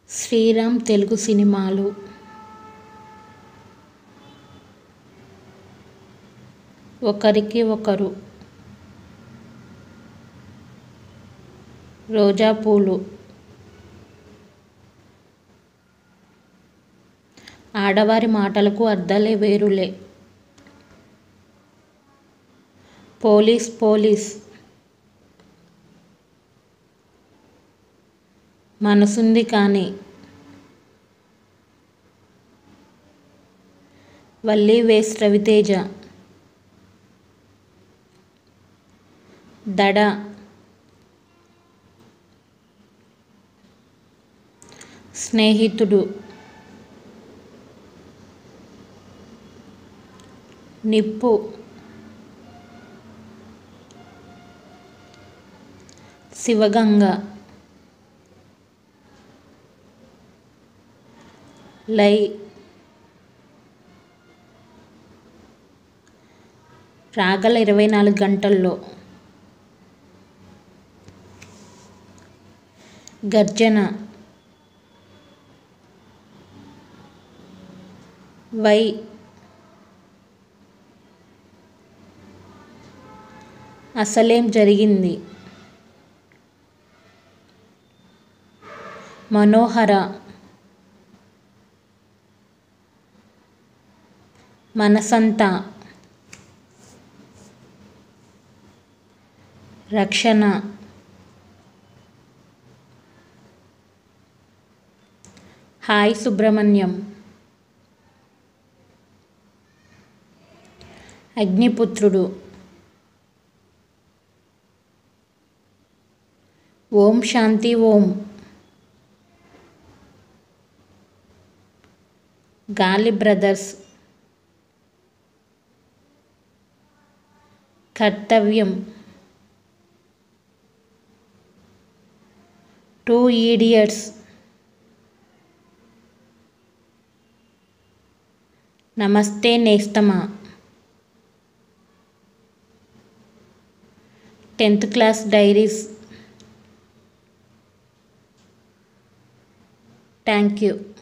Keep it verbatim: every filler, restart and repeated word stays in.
శ్రీరామ్ తెలుగు సినిమాలు ఒకరికి ఒకరు, రోజా పూలు, ఆడవారి మాటలకు అర్థాలే వేరులే, పోలీస్ పోలీస్, మనసుంది కానీ, వల్లి వేస్ రవితేజ, దడ, స్నేహితుడు, నిప్పు, శివగంగ, లై, రాగల ఇరవై నాలుగు గంటల్లో, గర్జన, వై, అసలేం జరిగింది, మనోహర, మనసంతా, రక్షణ, హాయ్ సుబ్రహ్మణ్యం, అగ్నిపుత్రుడు, ఓం శాంతి ఓం, గాలి బ్రదర్స్, కర్తవ్యం, టూ ఈడియట్స్, నమస్తే నేస్తమా, tenth class diaries. Thank you.